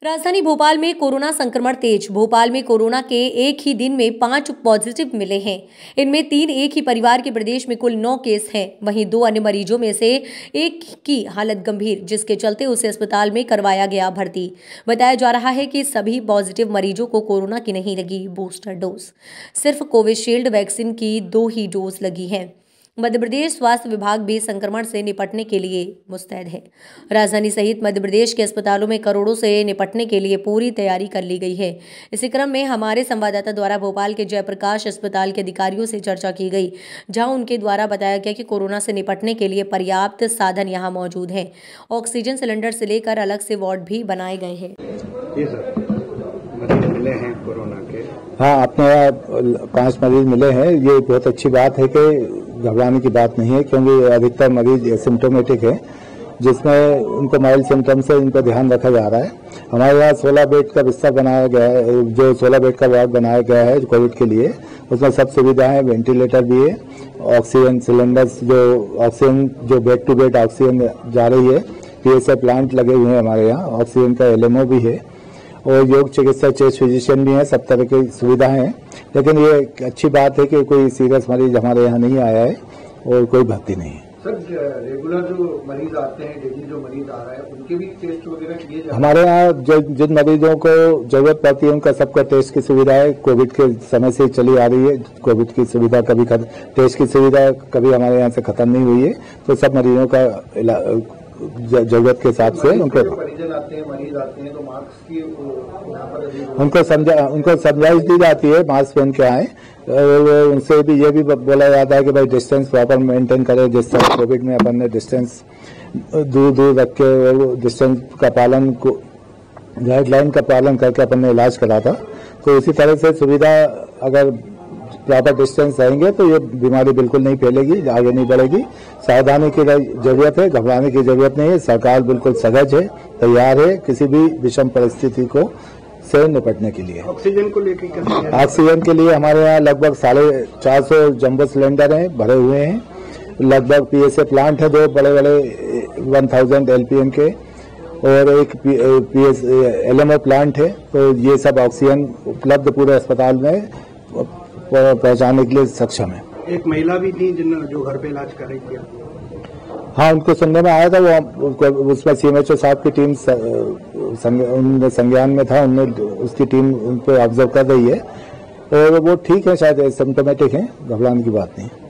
राजधानी भोपाल में कोरोना संक्रमण तेज। भोपाल में कोरोना के एक ही दिन में 5 पॉजिटिव मिले हैं। इनमें 3 एक ही परिवार के। प्रदेश में कुल 9 केस हैं। वहीं 2 अन्य मरीजों में से एक की हालत गंभीर, जिसके चलते उसे अस्पताल में करवाया गया भर्ती। बताया जा रहा है कि सभी पॉजिटिव मरीजों को कोरोना की नहीं लगी बूस्टर डोज। सिर्फ कोविशील्ड वैक्सीन की 2 ही डोज लगी है। मध्य प्रदेश स्वास्थ्य विभाग भी संक्रमण से निपटने के लिए मुस्तैद है। राजधानी सहित मध्य प्रदेश के अस्पतालों में कोरोना से निपटने के लिए पूरी तैयारी कर ली गई है। इसी क्रम में हमारे संवाददाता द्वारा भोपाल के जयप्रकाश अस्पताल के अधिकारियों से चर्चा की गई, जहां उनके द्वारा बताया गया कि कोरोना से निपटने के लिए पर्याप्त साधन यहां मौजूद है। ऑक्सीजन सिलेंडर से लेकर अलग से वार्ड भी बनाए गए हैं। मिले हैं कोरोना के। हाँ, अपने यहाँ 5 मरीज मिले हैं। ये बहुत अच्छी बात है कि घबराने की बात नहीं है, क्योंकि अधिकतर मरीज सिम्टोमेटिक है, जिसमें उनको माइल्ड सिम्टम्स है, इनको ध्यान रखा जा रहा है। हमारे यहाँ 16 बेड का बिस्तर बनाया गया है, जो 16 बेड का वार्ड बनाया गया है कोविड के लिए। उसमें सब सुविधाएं, वेंटिलेटर भी है, ऑक्सीजन सिलेंडर्स, ऑक्सीजन जो बेड टू बेड ऑक्सीजन जा रही है, PSA प्लांट लगे हुए हैं हमारे यहाँ, ऑक्सीजन का LMO भी है, और योग चिकित्सक, चेस्ट फिजिशियन भी हैं। सब तरह की सुविधाएं हैं। लेकिन ये अच्छी बात है कि कोई सीरियस मरीज हमारे यहाँ नहीं आया है और कोई भर्ती नहीं है। सर, रेगुलर जो मरीज आते हैं, डेली जो मरीज आ रहा है, उनके भी टेस्ट वगैरह किए जाते हैं? हमारे यहाँ जिन मरीजों को जरूरत पड़ती है, उनका सबका टेस्ट की सुविधा है। कोविड के समय से चली आ रही है। कोविड की सुविधा कभी टेस्ट की सुविधा कभी हमारे यहाँ से खत्म नहीं हुई है। तो सब मरीजों का जरूरत के हिसाब से मरीज आते हैं तो मास्क की उनको समझाइश दी जाती है, मास्क पहन के आए। उनसे भी ये भी बोला जाता है कि भाई डिस्टेंस प्रॉपर मेंटेन करें। जिस तरह कोविड में अपन ने डिस्टेंस दूर रख के और डिस्टेंस का पालन को, गाइडलाइन का पालन करके अपन ने इलाज करा था। तो इसी तरह से सुविधा, अगर प्रॉपर डिस्टेंस रहेंगे तो ये बीमारी बिल्कुल नहीं फैलेगी, आगे नहीं बढ़ेगी। सावधानी की जरूरत है, घबराने की जरूरत नहीं है। सरकार बिल्कुल सजग है, तैयार है किसी भी विषम परिस्थिति को से निपटने के लिए। ऑक्सीजन को लेकर ऑक्सीजन के लिए हमारे यहाँ लगभग 450 जंबो सिलेंडर हैं, भरे हुए हैं। लगभग PSA प्लांट है, 2 बड़े बड़े 1000 LPM के, और एक LMO प्लांट है। तो ये सब ऑक्सीजन उपलब्ध पूरे अस्पताल में पहुंचाने के लिए सक्षम है। एक महिला भी थी जो घर पे इलाज कर रही थी। हाँ, उनको सुनने में आया था, वो उसमें CMHO साहब की टीम उनमें संज्ञान में था। उनने उसकी टीम उन पर ऑब्जर्व कर रही है और वो ठीक है, शायद सिम्टोमेटिक है, घबराने की बात नहीं है।